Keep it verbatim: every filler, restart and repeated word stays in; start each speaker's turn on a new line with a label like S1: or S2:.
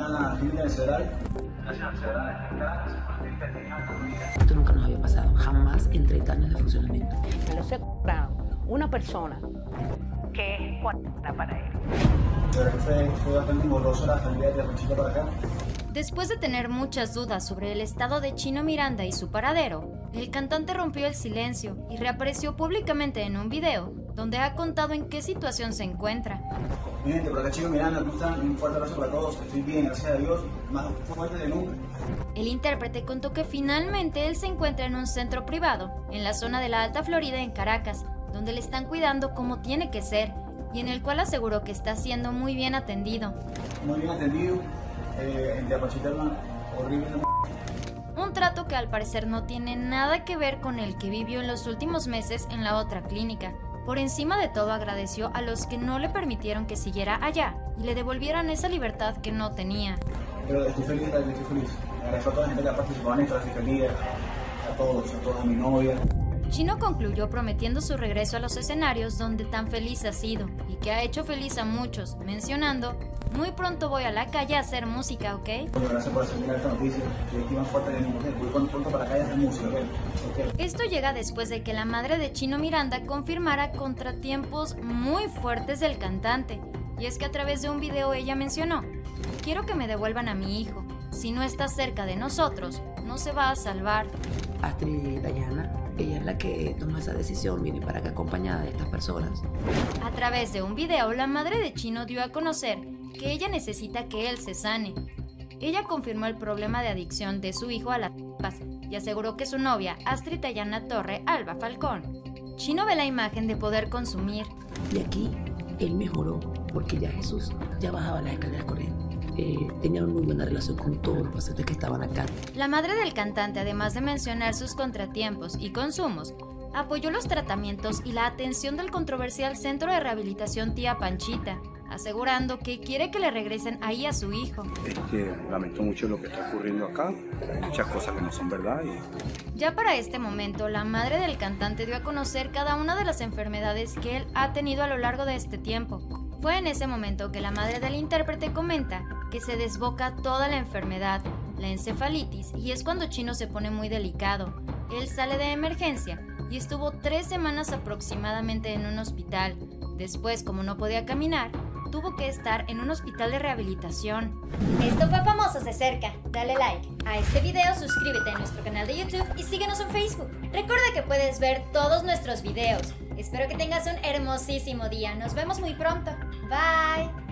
S1: una clínica en Cedral.
S2: Esto nunca nos había pasado, jamás en treinta años de funcionamiento.
S3: Me lo secuestraron una persona que es cuarta para él.
S1: Pero fue, fue bastante engorroso la familia de Panchita para acá.
S4: Después de tener muchas dudas sobre el estado de Chino Miranda y su paradero, el cantante rompió el silencio y reapareció públicamente en un video donde ha contado en qué situación se encuentra.
S1: Mi gente, por acá Chino Miranda, ¿cómo están? Un fuerte abrazo para todos, estoy bien, gracias a Dios, más fuerte de nunca.
S4: El intérprete contó que finalmente él se encuentra en un centro privado, en la zona de la Alta Florida en Caracas, donde le están cuidando como tiene que ser, y en el cual aseguró que está siendo muy bien atendido.
S1: Muy bien atendido, eh, en Panchita horrible.
S4: Un trato que al parecer no tiene nada que ver con el que vivió en los últimos meses en la otra clínica. Por encima de todo agradeció a los que no le permitieron que siguiera allá y le devolvieran esa libertad que no tenía.
S1: Pero estoy feliz, estoy feliz. Agradezco a toda la gente que ha participado en esto, a la fiscalía, a todos, a toda mi novia.
S4: Chino concluyó prometiendo su regreso a los escenarios donde tan feliz ha sido y que ha hecho feliz a muchos, mencionando: muy pronto voy a la calle a hacer música, ¿ok?
S1: Bueno, gracias por hacerme esta noticia. Estoy más fuerte de mi mujer. Voy pronto para la calle a hacer música, ¿ok? Okay.
S4: Esto llega después de que la madre de Chino Miranda confirmara contratiempos muy fuertes del cantante. Y es que a través de un video ella mencionó: quiero que me devuelvan a mi hijo. Si no está cerca de nosotros, no se va a salvar.
S2: Astrid y Dayana, ella es la que tomó esa decisión, viene para acá acompañada de estas personas.
S4: A través de un video, la madre de Chino dio a conocer que ella necesita que él se sane. Ella confirmó el problema de adicción de su hijo a las drogas y aseguró que su novia, Astrid Dayana Torre Alba Falcón. Chino ve la imagen de poder consumir.
S2: Y aquí él mejoró porque ya Jesús ya bajaba las escaleras con él. Eh, tenía una muy buena relación con todos los pacientes que estaban acá.
S4: La madre del cantante, además de mencionar sus contratiempos y consumos, apoyó los tratamientos y la atención del controversial Centro de Rehabilitación Tía Panchita, asegurando que quiere que le regresen ahí a su hijo.
S5: Es que lamento mucho lo que está ocurriendo acá, hay muchas cosas que no son verdad. Y...
S4: Ya para este momento, la madre del cantante dio a conocer cada una de las enfermedades que él ha tenido a lo largo de este tiempo. Fue en ese momento que la madre del intérprete comenta que se desboca toda la enfermedad, la encefalitis, y es cuando Chino se pone muy delicado. Él sale de emergencia y estuvo tres semanas aproximadamente en un hospital. Después, como no podía caminar, tuvo que estar en un hospital de rehabilitación. Esto fue Famosos de Cerca. Dale like a este video, suscríbete a nuestro canal de YouTube y síguenos en Facebook. Recuerda que puedes ver todos nuestros videos. Espero que tengas un hermosísimo día. Nos vemos muy pronto. Bye.